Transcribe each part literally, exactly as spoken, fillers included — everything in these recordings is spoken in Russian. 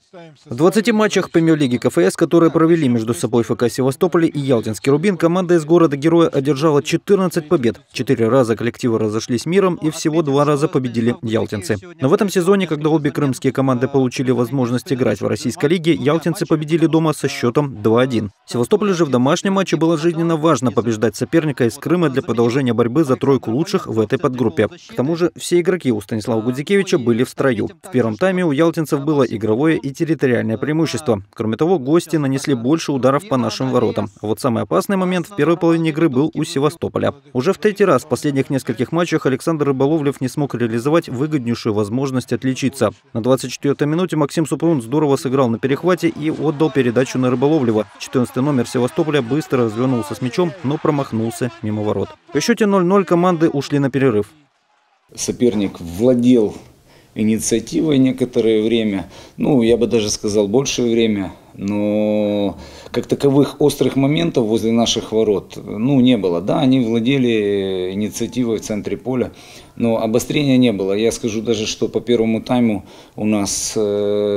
В двадцати матчах премьер-лиги ка эф эс, которые провели между собой эф ка Севастополь и Ялтинский Рубин, команда из города-героя одержала четырнадцать побед. Четыре раза коллективы разошлись миром и всего два раза победили ялтинцы. Но в этом сезоне, когда обе крымские команды получили возможность играть в российской лиге, ялтинцы победили дома со счетом два один. Севастополю же в домашнем матче было жизненно важно побеждать соперника из Крыма для продолжения борьбы за тройку лучших в этой подгруппе. К тому же все игроки у Станислава Гудзикевича были в строю. В первом тайме у ялтинцев было игровое и территориальное преимущество. Кроме того, гости нанесли больше ударов по нашим воротам. А вот самый опасный момент в первой половине игры был у Севастополя. Уже в третий раз в последних нескольких матчах Александр Рыболовлев не смог реализовать выгоднейшую возможность отличиться. На двадцать четвёртой минуте Максим Супрун здорово сыграл на перехвате и отдал передачу на Рыболовлева. четырнадцатый номер Севастополя быстро развернулся с мячом, но промахнулся мимо ворот. По счете ноль ноль команды ушли на перерыв. Соперник владел инициативой некоторое время, ну, я бы даже сказал, большее время, но как таковых острых моментов возле наших ворот, ну, не было. Да, они владели инициативой в центре поля, но обострения не было. Я скажу даже, что по первому тайму у нас э,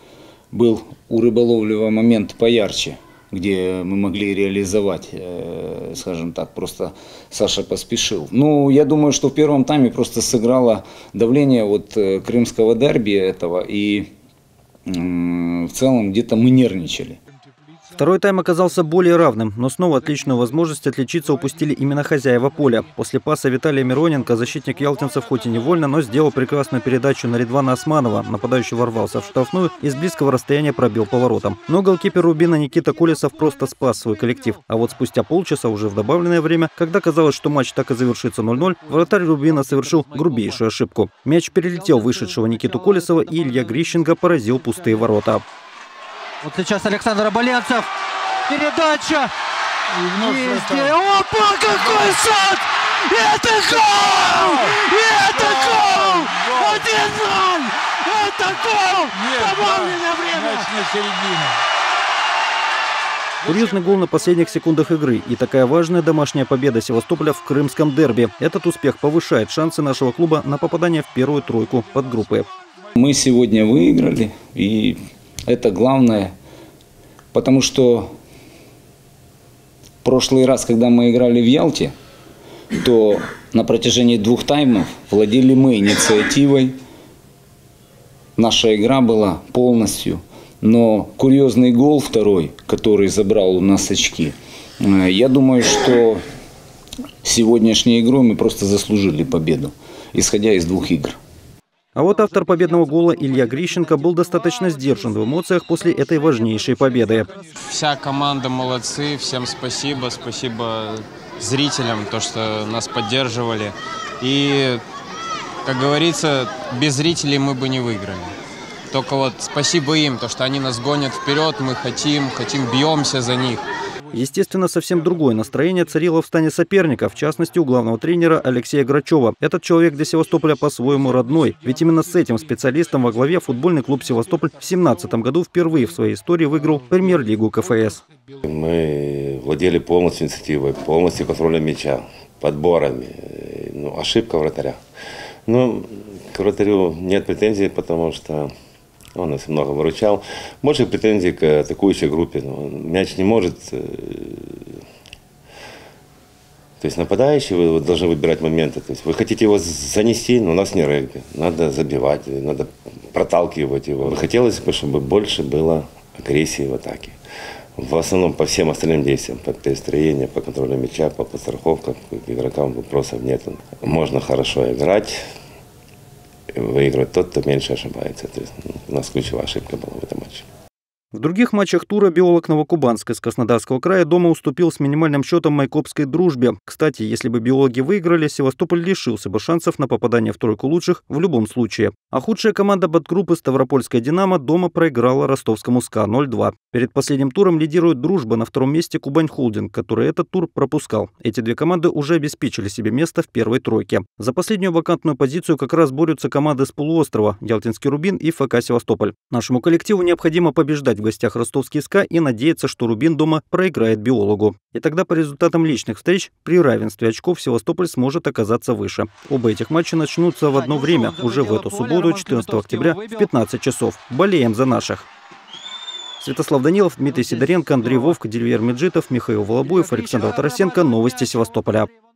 был у Рыболовлева момент поярче, где мы могли реализовать, э, скажем так, просто Саша поспешил. Ну, я думаю, что в первом тайме просто сыграло давление вот э, крымского дерби этого, и э, в целом где-то мы нервничали. Второй тайм оказался более равным, но снова отличную возможность отличиться упустили именно хозяева поля. После паса Виталия Мироненко защитник ялтинцев хоть и невольно, но сделал прекрасную передачу на Редвана Османова. Нападающий ворвался в штрафную и с близкого расстояния пробил по воротам. Но голкипер Рубина Никита Колесов просто спас свой коллектив. А вот спустя полчаса, уже в добавленное время, когда казалось, что матч так и завершится ноль ноль, вратарь Рубина совершил грубейшую ошибку. Мяч перелетел вышедшего Никиту Колесова, и Илья Грищенко поразил пустые ворота. Вот сейчас Александр Оболенцев. Передача. Есть. Опа, какой шот! Это гол! Это гол! один ноль! Это гол! Добавленное время! Курьезный гол на последних секундах игры и такая важная домашняя победа Севастополя в крымском дерби. Этот успех повышает шансы нашего клуба на попадание в первую тройку подгруппы. Мы сегодня выиграли, и это главное, потому что в прошлый раз, когда мы играли в Ялте, то на протяжении двух таймов владели мы инициативой. Наша игра была полностью. Но курьезный гол второй, который забрал у нас очки, я думаю, что сегодняшней игрой мы просто заслужили победу, исходя из двух игр. А вот автор победного гола Илья Грищенко был достаточно сдержан в эмоциях после этой важнейшей победы. Вся команда молодцы, всем спасибо, спасибо зрителям, то, что нас поддерживали. И, как говорится, без зрителей мы бы не выиграли. Только вот спасибо им, то, что они нас гонят вперед, мы хотим, хотим, бьемся за них. Естественно, совсем другое настроение царило в стане соперника, в частности, у главного тренера Алексея Грачева. Этот человек для Севастополя по-своему родной. Ведь именно с этим специалистом во главе футбольный клуб «Севастополь» в семнадцатом году впервые в своей истории выиграл премьер-лигу ка эф эс. Мы владели полностью инициативой, полностью контролем мяча, подборами. Ну, ошибка вратаря. Ну, к вратарю нет претензий, потому что он нас много выручал. Больше претензий к атакующей группе. Мяч не может. То есть нападающий, вы должны выбирать моменты. То есть вы хотите его занести, но у нас не регби. Надо забивать, надо проталкивать его. Хотелось бы, чтобы больше было агрессии в атаке. В основном по всем остальным действиям, по перестроению, по контролю мяча, по подстраховкам, к игрокам вопросов нет. Можно хорошо играть. Выигрывает тот, кто меньше ошибается. То есть, ну, у нас ключевая ошибка была в этом матче. В других матчах тура биолог Новокубанск из Краснодарского края дома уступил с минимальным счетом Майкопской «Дружбе». Кстати, если бы биологи выиграли, Севастополь лишился бы шансов на попадание в тройку лучших в любом случае. А худшая команда подгруппы Ставропольская «Динамо» дома проиграла ростовскому СКА ноль два. Перед последним туром лидирует «Дружба», на втором месте Кубань Холдинг, который этот тур пропускал. Эти две команды уже обеспечили себе место в первой тройке. За последнюю вакантную позицию как раз борются команды с полуострова – Ялтинский Рубин и эф ка Севастополь. Нашему коллективу необходимо побеждать в гостях ростовский СКА и надеяться, что Рубин дома проиграет биологу. И тогда по результатам личных встреч при равенстве очков Севастополь сможет оказаться выше. Оба этих матча начнутся в одно время, уже в эту субботу, четырнадцатого октября, в пятнадцать часов. Болеем за наших. Святослав Данилов, Дмитрий Сидоренко, Андрей Вовк, Дильвер Меджитов, Михаил Волобуев, Александр Тарасенко. Новости Севастополя.